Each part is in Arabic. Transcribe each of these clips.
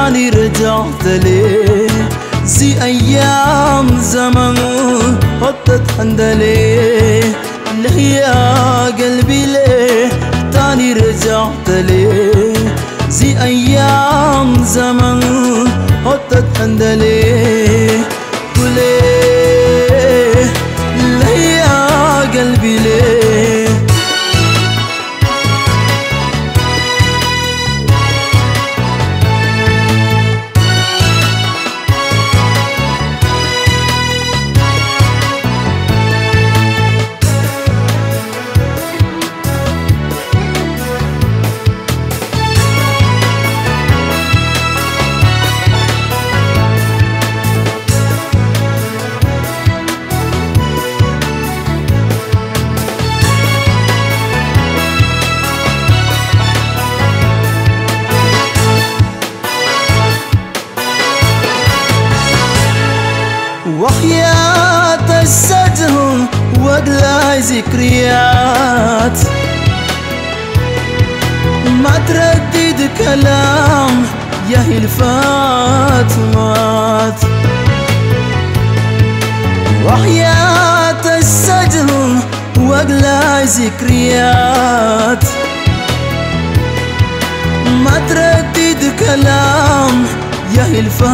تاني رجعت ليه زي أيام زمن حطت حندليه ليه يا قلبي ليه تاني رجعت ليه زي أيام زمن حطت حندليه وليه ليه يا قلبي ليه وحياة السجن واقلع ذكريات ما تردد كلام يا الفاتمات وحياة السجن واقلع ذكريات ما تردد كلام يا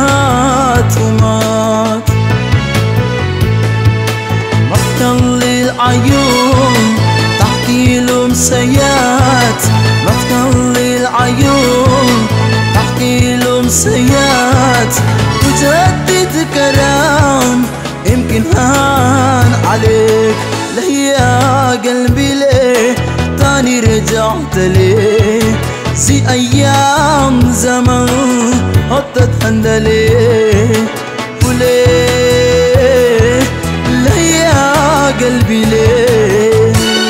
الفاتمات مفتل العيون تحكي الأمسيات مفتل العيون تحكي الأمسيات تجدد كلام يمكن هان عليك ليه يا قلبي ليه تاني رجعت ليه زي أيام زمن حطت حندليه وليه ليه يا قلبي ليه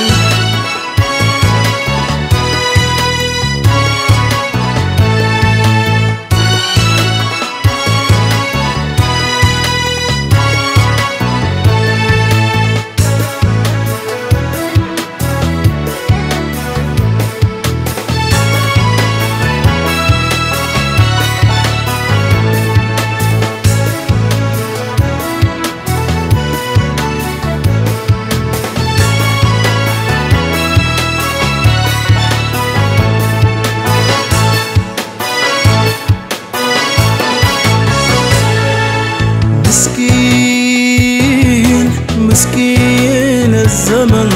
مسكين مسكين الزمن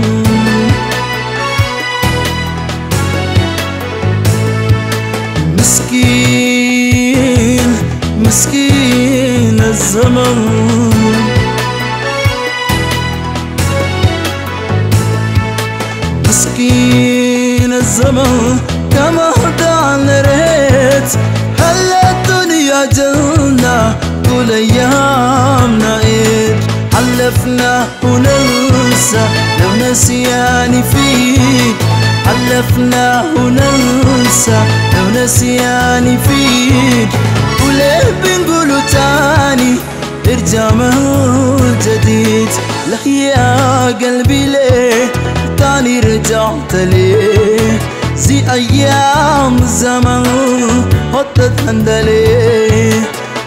مسكين مسكين الزمن مسكين الزمن كما هدانا ريت هل الدنيا جنة طول أيامنا إيد حلفنا وننسى لو نسياني فيك حلفنا وننسى لو نسياني فيك وليه بنقولوا تاني ارجع من جديد ليه يا قلبي ليه تاني رجعت ليه زي أيام زمن حطت حندليه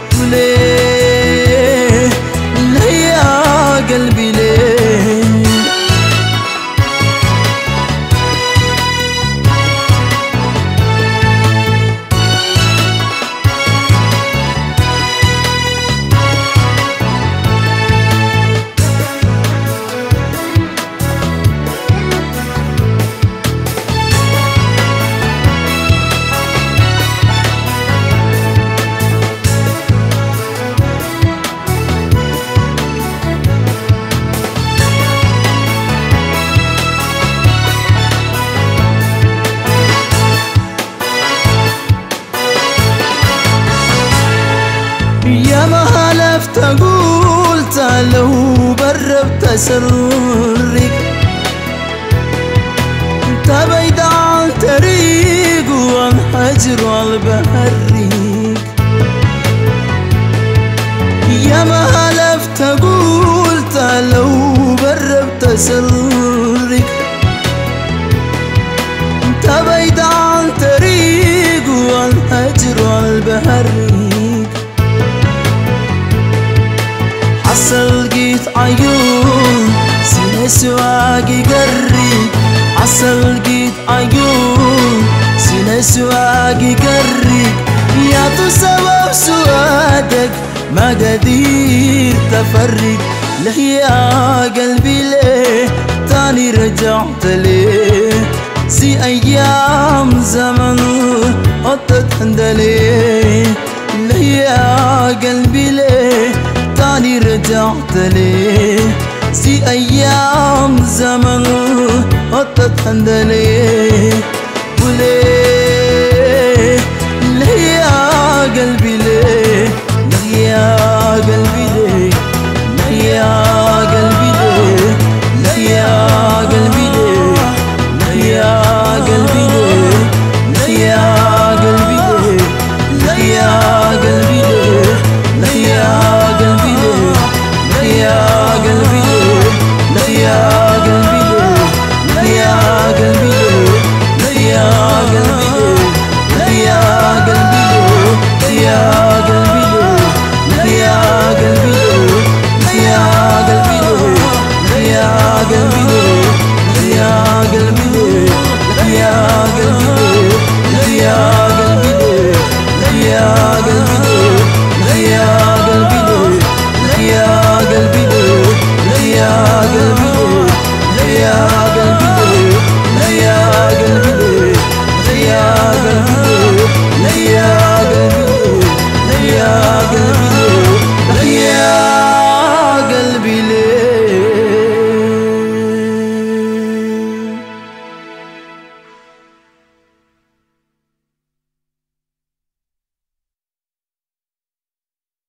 وليه ليه يا قلبي ليه يا ما حلفت قلت لو بربت سرك انت بعيد عن طريق وعن حجر والبحريك يا ما حلفت قلت لو بربت سرك انت بعيد عن طريق والحجر والبحريك عسل لقيت عيون سنسواقي قريب عسل لقيت عيون سنسواقي قريب يا سبب سوادك ما قدير تفرق له يا قلبي ليه تاني رجعت ليه زي أيام زمن قطت هندليه له يا قلبي ليه تاني رجعت ليه زي أيام زمن قطت هندليه وليه ليه يا قلبي